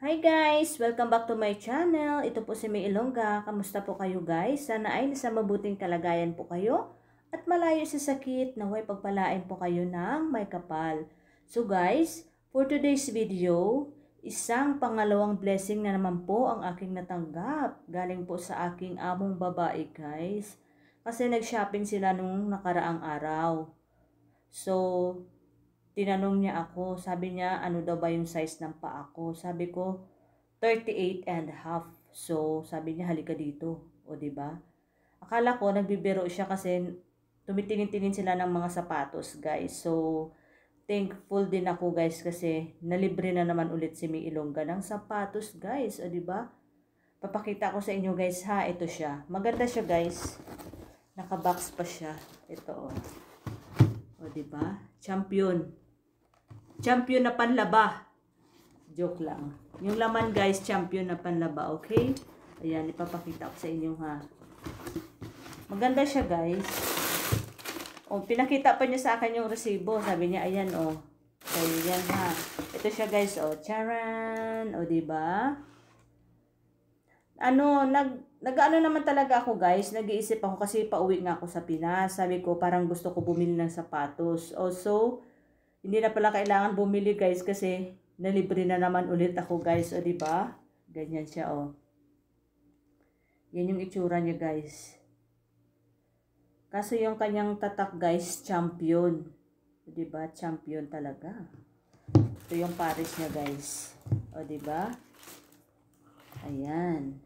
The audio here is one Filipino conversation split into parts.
Hi guys! Welcome back to my channel. Ito po si May Ilongga. Kamusta po kayo guys? Sana ay nasa mabuting kalagayan po kayo at malayo sa sakit. Naway pagpalain po kayo ng may kapal. So guys, for today's video, isang pangalawang blessing na naman po ang aking natanggap. Galing po sa aking among babae guys. Kasi nag-shopping sila nung nakaraang araw. So, tinanong niya ako, sabi niya, ano daw ba yung size ng paa ko? Sabi ko, 38.5. So, sabi niya, halika dito. O, diba? Akala ko, nagbibiro siya kasi tumitingin-tingin sila ng mga sapatos, guys. So, thankful din ako, guys, kasi nalibre na naman ulit si May Ilongga ng sapatos, guys. O, diba? Papakita ko sa inyo, guys, ha. Ito siya. Maganda siya, guys. Nakabox pa siya. Ito, o, diba? Champion. Champion na panlaba. Joke lang. Yung laman guys, champion na panlaba. Okay? Ayan, ipapakita ko sa inyo ha. Maganda siya guys. O, pinakita pa niya sa akin yung resibo. Sabi niya, ayan o. So, yan ha. Ito siya guys o. Charan. O, diba? Nag-ano naman talaga ako guys. Nag-iisip ako kasi pauwi nga ako sa Pinas. Sabi ko, parang gusto ko bumili ng sapatos. Also, hindi na pala kailangan bumili guys kasi nalibre na naman ulit ako guys. O diba? Ganyan siya o. Yan yung itsura niya guys. Kaso yung kanyang tatak guys, champion. O diba? Champion talaga. Ito yung Paris niya guys. O diba? Ayan.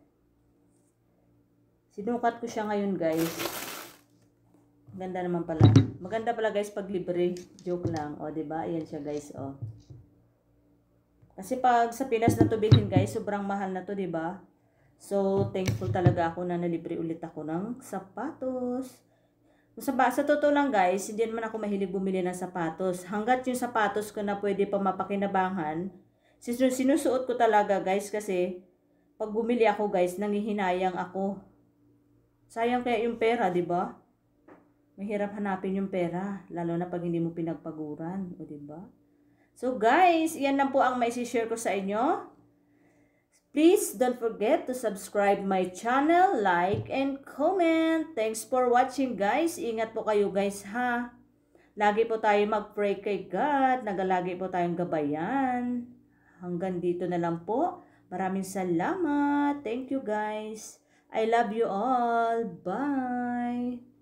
Sinukat ko siya ngayon guys. Ganda naman pala. Maganda pala guys pag libre. Joke lang. O, diba? Ayan siya guys. O. Kasi pag sa Pinas na to bilhin guys, sobrang mahal na to, diba? So, thankful talaga ako na nalibre ulit ako ng sapatos. Sa totoo lang guys, hindi naman ako mahilig bumili ng sapatos. Hanggat yung sapatos ko na pwede pa mapakinabangan, sinusuot ko talaga guys kasi pag bumili ako guys, nanghihinayang ako. Sayang kaya yung pera, diba? Mahirap hanapin yung pera, lalo na pag hindi mo pinagpaguran, o diba? So guys, yan lang po ang maisi-share ko sa inyo. Please don't forget to subscribe my channel, like, and comment. Thanks for watching guys. Ingat po kayo guys ha. Lagi po tayo mag-pray kay God. Nagalagi po tayong gabayan. Hanggang dito na lang po. Maraming salamat. Thank you guys. I love you all. Bye.